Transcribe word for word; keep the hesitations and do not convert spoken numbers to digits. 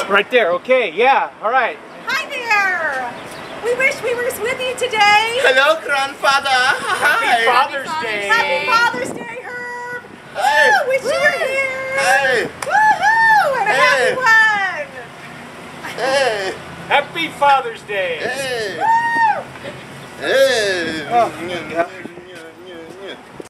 Right there, okay, yeah, all right. Hi there! We wish we were with you today. Hello, grandfather. Happy Hi. Father's, Happy Day. Happy Father's Day, Herb. Hey. Woo, wish you were here. Hey. Woohoo! And a Hey. happy one. Hey. Happy Father's Day. Hey. Woo! Hey. Oh,